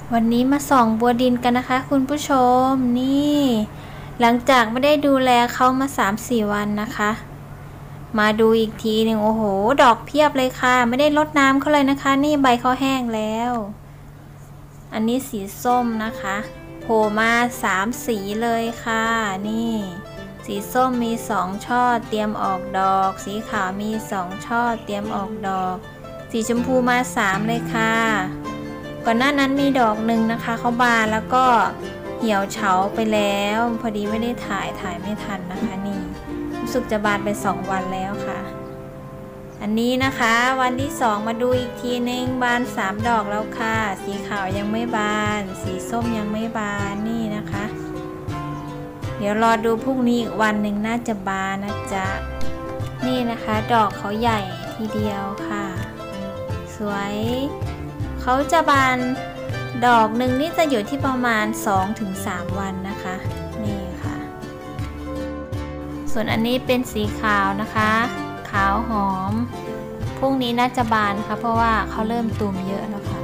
วันนี้มาส่องบัวดินกันนะคะคุณผู้ชมนี่หลังจากไม่ได้ดูแลเขามา 3-4 วันนะคะมาดูอีกทีหนึ่งโอ้โหดอกเพียบเลยค่ะไม่ได้รดน้ำเขาเลยนะคะนี่ใบเขาแห้งแล้วอันนี้สีส้มนะคะโผล่มา3 สีเลยค่ะนี่สีส้มมี2 ช่อเตรียมออกดอกสีขาวมี2 ช่อเตรียมออกดอกสีชมพูมา3เลยค่ะก่อนหน้านั้นมีดอกหนึ่งนะคะเขาบานแล้วก็เหี่ยวเฉาไปแล้วพอดีไม่ได้ถ่ายไม่ทันนะคะนี่รู้สึกจะบานไป2 วันแล้วค่ะอันนี้นะคะวันที่2มาดูอีกทีนึงบาน3 ดอกแล้วค่ะสีขาวยังไม่บานสีส้มยังไม่บานนี่นะคะเดี๋ยวรอดูพรุ่งนี้อีกวันหนึ่งน่าจะบานนะจ๊ะนี่นะคะดอกเขาใหญ่ทีเดียวค่ะสวยเขาจะบานดอกหนึ่งนี่จะอยู่ที่ประมาณ 2-3 วันนะคะนี่ค่ะส่วนอันนี้เป็นสีขาวนะคะขาวหอมพรุ่งนี้น่าจะบานค่ะเพราะว่าเขาเริ่มตูมเยอะแล้วค่ะ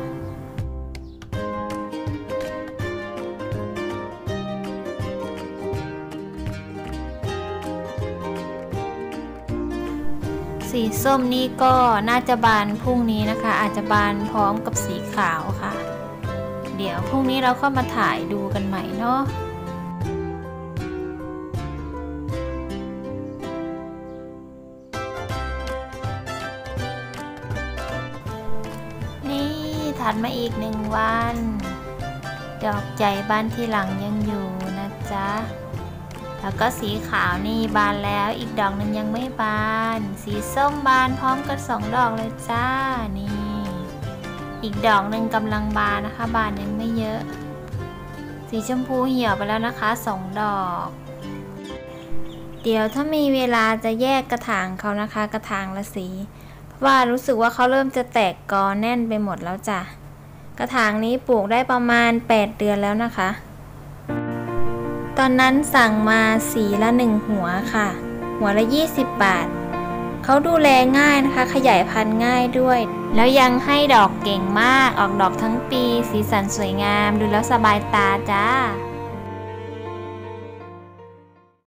สีส้มนี่ก็น่าจะบานพรุ่งนี้นะคะอาจจะบานพร้อมกับสีขาวค่ะเดี๋ยวพรุ่งนี้เราก็มาถ่ายดูกันใหม่เนาะนี่ถัดมาอีก1 วันดอกใหญ่บานที่หลังยังอยู่นะจ๊ะแล้วก็สีขาวนี่บานแล้วอีกดอกหนึ่งยังไม่บานสีส้มบานพร้อมกัน2 ดอกเลยจ้านี่อีกดอกหนึ่งกำลังบานนะคะบานยังไม่เยอะสีชมพูเหี่ยวไปแล้วนะคะ2 ดอกเดี๋ยวถ้ามีเวลาจะแยกกระถางเขานะคะกระถางละสีเพราะว่ารู้สึกว่าเขาเริ่มจะแตกกอแน่นไปหมดแล้วจ้ะกระถางนี้ปลูกได้ประมาณ8 เดือนแล้วนะคะตอนนั้นสั่งมาสีละ1 หัวค่ะหัวละ20 บาทเขาดูแลง่ายนะคะขยายพันธุ์ง่ายด้วยแล้วยังให้ดอกเก่งมากออกดอกทั้งปีสีสันสวยงามดูแล้วสบายตาจ้า